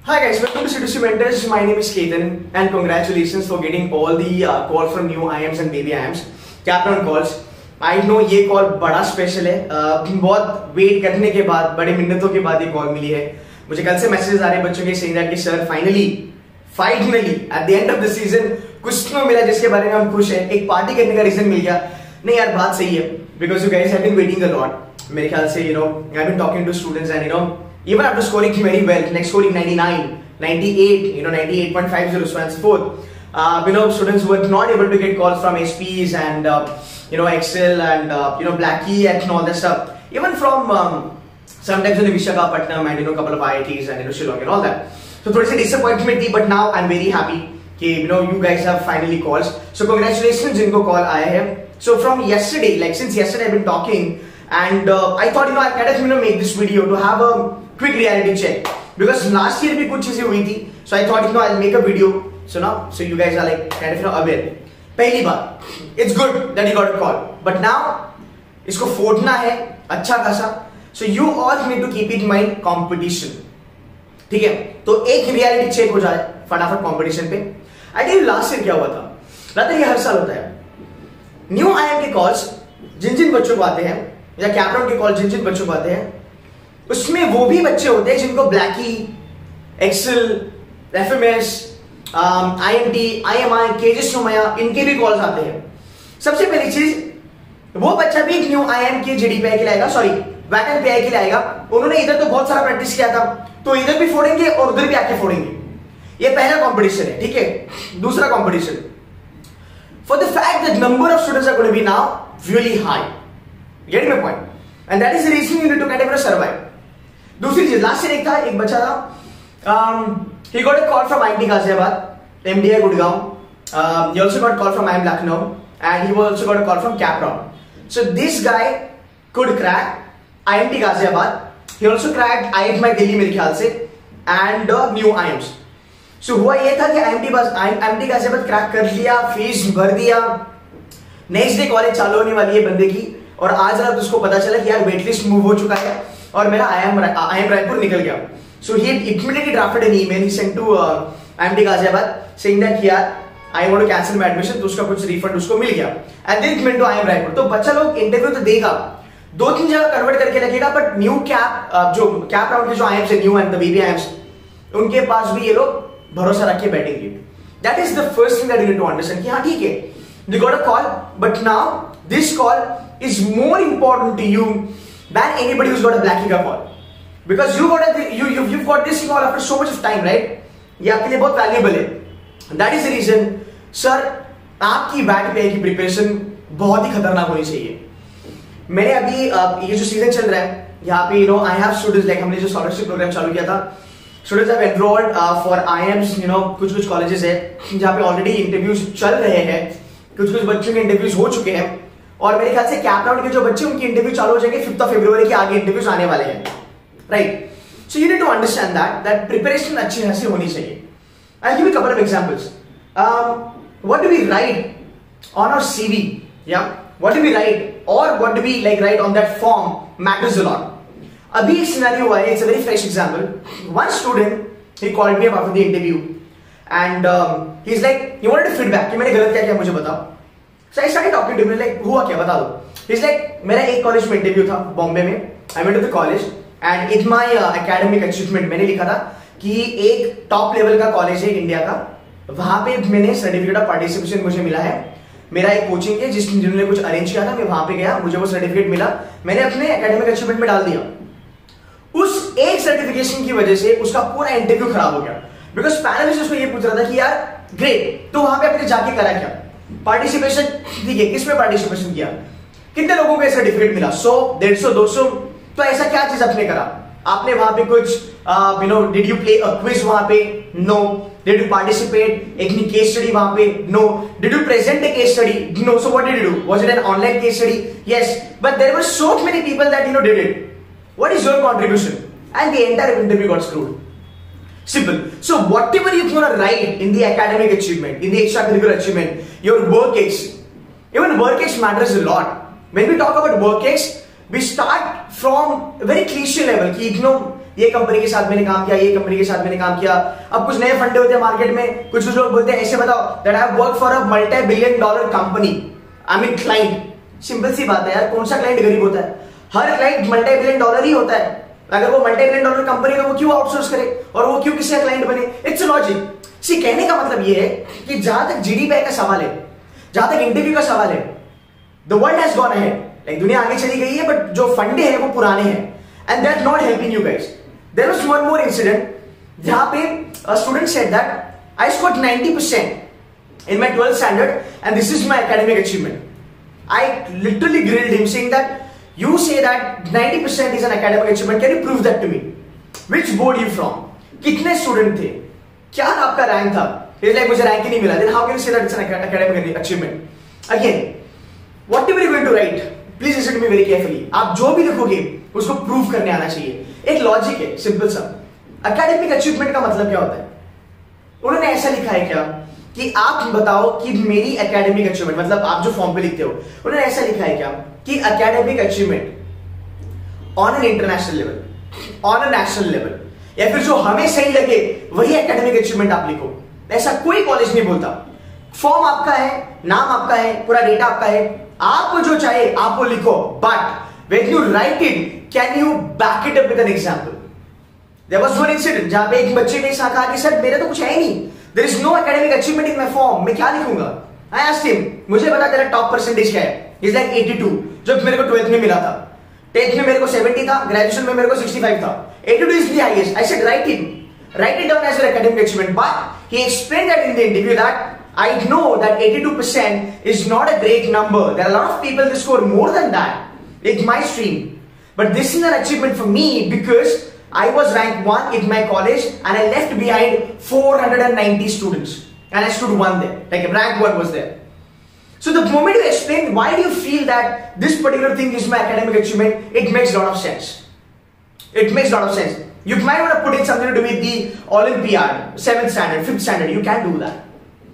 Hi guys, welcome to C2C Mentors. My name is Ketan and congratulations for getting all the call from new IMs and baby IMs. Captain calls. I know ये call बड़ा special है. बहुत wait करने के बाद, बड़े मिन्नतों के बाद ये कॉल मिली है. मुझे कल से मैसेजेस आ रहे हैं बच्चों के saying that कि sir finally at the end of the season कुछ तो मिला जिसके बारे में हम खुश हैं. एक पार्टी करने का रीजन मिल गया. नहीं यार बात सही है because you guys have been waiting a lot. मेरे ख्याल से I've been talking to students and even after scoring very well, like scoring 99, 98, 98.50, so on and so forth. Students were not able to get calls from SPs and Excel and Blackie and all that stuff. Even from sometimes Visakhapatnam and couple of IITs and Shillong and all that. So थोड़ी सी disappointment थी, but now I'm very happy कि you guys have finally calls. So congratulations जिनको call आया है. So from yesterday, like since yesterday I've been talking and I thought I kind of make this video to have a quick reality check because last year भी कुछ चीजें हुई थी. So I thought I'll make a video so you guys are like kind of aware. पहली बार it's good that you got a call, but now इसको फोड़ना है अच्छा खासा. So you all need to keep it in mind competition. ठीक है, तो एक reality check हो जाए फटाफट कंपटीशन पे. I tell you last year क्या हुआ था. रात ये हर साल होता है. न्यू आईएम के कॉल्स जिन बच्चों को आते हैं या कैप्टन के कॉल जिन बच्चों को आते हैं उसमें वो भी बच्चे होते हैं जिनको Blackie, Excel, FMS, IMT, IMEI, केजेसोमया इनके भी कॉल्स आते हैं. सबसे पहली चीज वो बच्चा भी न्यू आईएम के जीडी पे आके लाएगा, सॉरी वैटन पे आके लाएगा. उन्होंने इधर तो बहुत सारा प्रैक्टिस किया था तो इधर भी फोड़ेंगे और उधर भी आके फोड़ेंगे. ये पहला कंपटीशन है. ठीक है, दूसरा competition for the fact that number of students are going to be now really high. Getting my point? And that is the reason you need to kind of survive. दूसरी चीज लास्ट ईयर एक बच्चा था. He got a call from IIT Ghaziabad, MDI Gurgaon. He also got a call from IIM Lucknow and he also got a call from Capron. So this guy could crack IIT Ghaziabad. He also cracked IIM Delhi मेरे ख्याल से and new IIMs. So हुआ ये था कि IIT Ghaziabad crack कर लिया, fees भर दिया, नेक्स्ट डे कॉलेज चालू होने वाली है बंदे की और आज रात उसको पता चला कि यार वेटलिस्ट मूव हो चुका है और मेरा IIM रायपुर निकल गया. So he immediately drafted an email he sent to IIT Ghaziabad saying that यार I want to cancel my admission. तो उसका कुछ रिफंड उसको मिल गया and then it went to IIM Raipur. तो बच्चा लोग इंटरव्यू तो देगा, 2-3 जगह कन्वर्ट करके लगेगा, बट न्यू जो कैप राउंड के जो IIMs है, new and the baby IIMs, उनके पास भी ये लोग भरोसा रख के बैठेंगे. That is the first thing that you need to understand कि हाँ ठीक है, you got a call, but now this call is more important to you than anybody who's got a Blackie का call, because you've got this call after so much of time, right? ये आपके लिए बहुत valuable है. That is the reason, sir, आपकी WAT पे की preparation बहुत ही खतरनाक होनी चाहिए. मैंने अभी ये जो सीजन चल रहा है यहाँ पे I have students like हमने जो स्कॉलरशिप प्रोग्राम चालू किया था, students have enrolled for IIMs. कुछ कॉलेजेस है जहाँ पे ऑलरेडी इंटरव्यूज चल रहे हैं, कुछ बच्चों के इंटरव्यूज हो चुके हैं और मेरे ख्याल से कैप राउंड के जो बच्चे उनके इंटरव्यू चालू हो जाएंगे 5 फरवरी के आगे इंटरव्यूज आने वाले हैं, right? So you need to understand that preparation अच्छी तरह से होनी चाहिए. I give you couple of examples. What do we write on our CV, या व्हाट डू वी राइट और what do we like write on that form matters a lot. अभी एक scenario हुआ है, it's a very fresh example. One student he called me after the interview and he is like he wanted feedback कि मैंने गलत क्या किया मुझे बताओ. So I started talking to him like हुआ क्या बता दो. ही इज लाइक मेरा एक कॉलेज में इंटरव्यू था बॉम्बे में. I went to the college and it's my academic achievement. मैंने लिखा था कि एक टॉप लेवल का कॉलेज है इंडिया का, वहां पे मैंने सर्टिफिकेट ऑफ पार्टिसिपेशन मुझे मिला है. मेरा एक कोचिंग है जिन्होंने कुछ अरेंज किया था, मैं वहां पे गया, मुझे वो सर्टिफिकेट मिला, मैंने अपने एकेडमिक अचीवमेंट में डाल दिया. उस एक सर्टिफिकेशन की वजह से उसका पूरा इंटरव्यू खराब हो गया बिकॉज पैनलिस्ट उसको ये पूछ रहा था कि यार ग्रेट, तो वहां पे आपने जाके करा क्या? पार्टिसिपेशन, ठीक है, किसमें पार्टिसिपेशन किया, कितने लोगों को सर्टिफिकेट मिला, 100, 150, 200, तो ऐसा क्या चीज आपने करा? आपने वहां पे कुछ did you play a quiz वहां पे? No. Did you participate any case study वहां पे? No. Did you present a case study? No. So what did you do? Was it an online case study? Yes, but there were so many people that did it. What is your contribution? And the entire interview got screwed. Simple. So whatever you're gonna write in the academic achievement, in the extracurricular achievement, your work ex, even work ex matters a lot. When we talk about work ex, we start from a very cliche level. कि ये company के साथ मैंने काम किया, ये company के साथ मैंने काम किया। अब कुछ नए फंडे होते हैं मार्केट में, कुछ लोग बोलते हैं ऐसे बताओ that I have work for a multibillion dollar company, I mean client. Simple सी बात है यार, कौन सा क्लाइंट गरीब होता है? हर क्लाइंट मल्टी-बिलियन डॉलर ही होता है। अगर वो मल्टी-बिलियन डॉलर कंपनी, तो वो क्यों आउटसोर्स करे और वो क्यों किसी का क्लाइंट बने? It's logic. सी कहने का मतलब ये है कि जहां तक जीडीपी का सवाल है, जहां तक इंटरव्यू का सवाल है, the world has gone ahead, like दुनिया आगे चली गई है, बट जो फंडे हैं वो पुराने हैं and that not helping you guys. There was one more incident जहां पे a student said that I scored 90% in my 12th standard and this is my academic achievement. I literally grilled him saying that you say that 90% is an academic achievement, can you prove that to me? Which board you from? कितने student थे? क्या आपका rank था? He's like, मुझे rank ही नहीं मिला। Then how can you say that it's an academic achievement? Again, whatever you're going to write, please listen to me very carefully. आप जो भी लिखोगे उसको प्रूव करने आना चाहिए। एक लॉजिक है सिंपल सा। एकेडमिक अचीवमेंट का मतलब क्या होता है? उन्होंने ऐसा लिखा है क्या कि आप बताओ कि मेरी एकेडमिक अचीवमेंट, मतलब आप जो फॉर्म पे लिखते हो, उन्होंने ऐसा लिखा है क्या कि academic achievement on an international level, on a national level, या फिर जो हमें सही लगे वही एकेडमिक अचीवमेंट आप लिखो। ऐसा कोई कॉलेज नहीं बोलता। फॉर्म आपका है, नाम आपका है, पूरा डेटा आपका है, आपको जो चाहे आप वो लिखो, but when you write it can you back it up with an example. There was one incident जहां पे एक बच्चे ने ऐसा कहा कि सर मेरे तो कुछ है ही नहीं, there is no academic achievement in my form, मैं क्या लिखूंगा? आई आस्क्ड हिम, मुझे बता तेरा टॉप परसेंटेज क्या है? इज लाइक 82, जो मेरे को 12th में मिला था। 10th में मेरे को 70 था, ग्रेजुएशन में मेरे को 65 था। 82 is the highest. I said write it down as your academic achievement. But he explained that in the interview that I know that 82% is not a great number. There are a lot of people who score more than that in my stream. But this is an achievement for me because I was ranked 1 in my college and I left behind 490 students and I stood 1 there. Like rank 1 was there. So the moment you explain why do you feel that this particular thing is my academic achievement, it makes a lot of sense. It makes a lot of sense. You might want to put in something to do with the Olympiad, 7th standard, 5th standard, you can do that.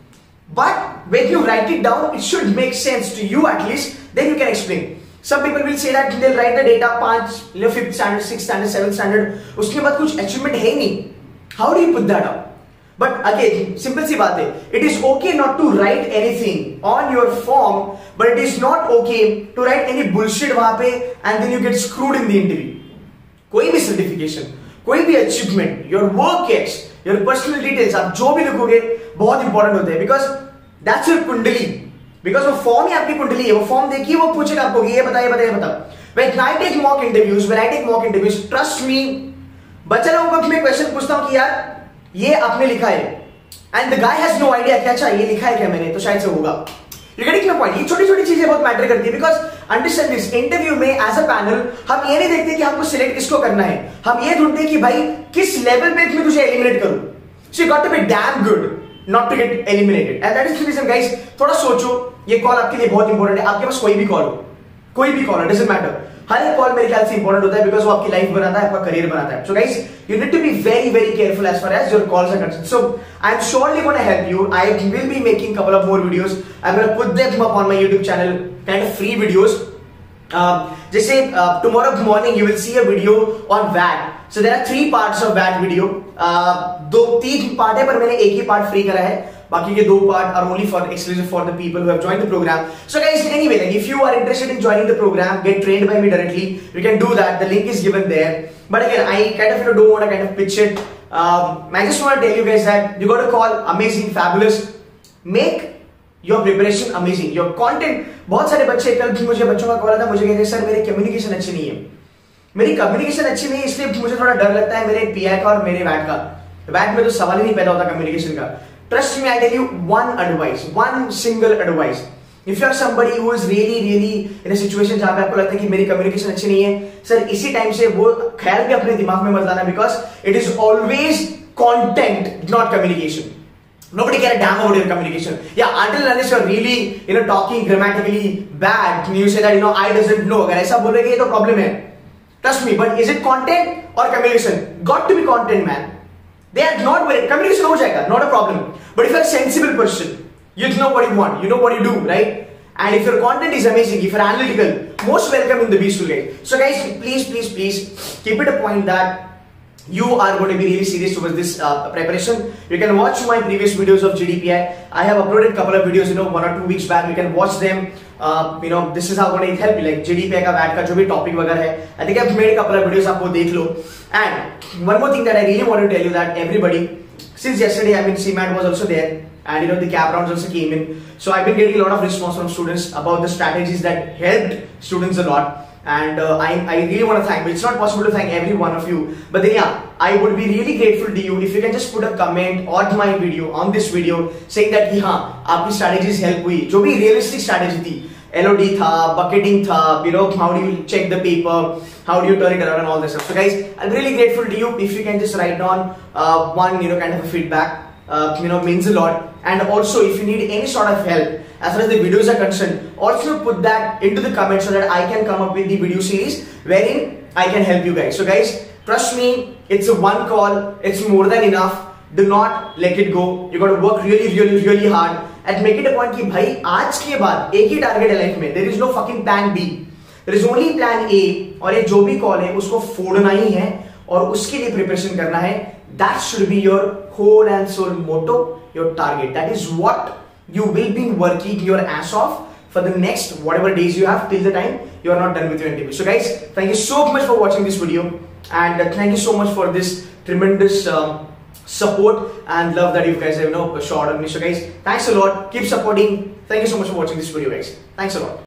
But when you write it down, it should make sense to you at least, then you can explain. Some people will say that they'll write the data 5, 5th standard, 6th standard, 7th standard, उसके बाद कुछ achievement है ही नहीं. How do you put that up? But again, simple सी बात है, it is okay not to write anything on your form, but it is not okay to write any bullshit वहाँ पे and then you get screwed in the interview. कोई भी certification, कोई भी achievement, your work ex, your personal details, आप जो भी लिखोगे बहुत इंपॉर्टेंट होते हैं because that's your kundli. Because वो फॉर्म ही आपकी कुंडली है, वो फॉर्म देखिए, वो पूछेगा आपको ये बता, ये बता, ये बता। When I take mock interviews, trust me, बच्चा लोगों को मैं क्वेश्चन पूछता हूँ कि यार ये आपने लिखा है and the guy has no idea क्या, अच्छा ये लिखा है क्या मैंने, तो शायद से होगा। You getting my point? ये छोटी छोटी चीजें बहुत मैटर करती है बिकॉज अंडरस्टैंड दिस, इंटरव्यू में एज अ पैनल हम ये नहीं देखते कि हमको सिलेक्ट किसको करना है, हम ये ढूंढते हैं कि भाई किस लेवल पे मैं तुझे एलिमिनेट करूं। So you got to be damn good not to get eliminated and that is the reason guys. थोड़ा सोचो, ये कॉल आपके लिए बहुत इंपॉर्टेंट है। आपके पास कोई भी कॉल हो, कोई भी कॉल, डजंट मैटर, हर एक कॉल मेरे ख्याल से इंपॉर्टेंट होता है बिकॉज वो आपकी लाइफ बनाता है, आपका करियर बनाता है। So guys you need to be very very careful as far as your calls are concerned. So I am surely gonna help you. I will be making couple of more videos, I am gonna put them up on my YouTube channel, kind of free videos. जैसे tomorrow morning you will see a video on VAT. So there are 3 parts of VAT video. 3 part है पर मैंने एक ही part free करा है, बाकी के 2 part are only for exclusive for the people who have joined the program. So guys, anyway, like if you are interested in joining the program, get trained by me directly, you can do that. The link is given there. But again, I kind of don't want to kind of pitch it. I just want to tell you guys that you got to call amazing, fabulous, make your preparation amazing, your content. बहुत सारे बच्चे, कल भी मुझे बच्चों का call आता, मुझे कहते हैं सर मेरी कम्युनिकेशन अच्छी नहीं है, मेरी कम्युनिकेशन अच्छी नहीं है इसलिए मुझे थोड़ा डर लगता है मेरे पीआई का और मेरे वैट का। वैट में तो सवाल ही नहीं पैदा होता कम्युनिकेशन का। Trust me, I tell you one single advice. If you are somebody who is really in a situation जहां पे आपको लगता है कि मेरी कम्युनिकेशन अच्छी नहीं है, सर इसी टाइम से वो ख्याल भी अपने दिमाग में मत लाना because it is always content, not communication. Nobody care a damn about your communication. Yeah, until unless you're really, talking grammatically bad, you say that, I doesn't know. अगर ऐसा बोलेंगे तो problem है. Trust me, but is it content or communication? Got to be content, man. They are not very, communication हो जाएगा, not a problem. But if you're a sensible person, you know what you want, you know what you do, right? And if your content is amazing, if you're analytical, most welcome in the B School guys. So guys, please keep it a point that you are going to be really serious towards this preparation, you can watch my previous videos of GDPI. I have uploaded a couple of videos, 1 or 2 weeks back. You can watch them. This is how going to help you, like GDPI का VAT का जो भी topic वगैरह है. I think I've made a couple of videos, आपको देख लो. And one more thing that I really want to tell you, that everybody, since yesterday, CMAT was also there, and the cap rounds also came in. So I've been getting a lot of response from students about the strategies that helped students a lot. And I really want to thank you. It's not possible to thank every one of you, but then yeah, I would be really grateful to you if you can just put a comment on my video, on this video, saying that कि हाँ आपकी strategies help हुई, जो भी realistic strategy थी, LOD था, bucketing था, how do you check the paper, how do you turn it around and all this stuff. So guys, I'm really grateful to you if you can just write down one kind of a feedback. Means a lot. And also, if you need any sort of help as far as the videos are concerned, also put that into the comments so that I can come up with the video series wherein I can help you guys. So guys, trust me, it's a one call, it's more than enough. Do not let it go. You got to work really hard and make it a point कि भाई आज के बाद एक ही target है life में. There is no fucking plan B. There is only plan A. और ये जो भी कॉल है उसको फोड़ना ही है और उसके लिए प्रिपरेशन करना है. That should be your whole and soul motto, your target. That is what you will be working your ass off for the next whatever days you have till the time you are not done with your interview. So guys, thank you so much for watching this video, and thank you so much for this tremendous support and love that you guys have showered on me. So guys, thanks a lot. Keep supporting. Thank you so much for watching this video, guys. Thanks a lot.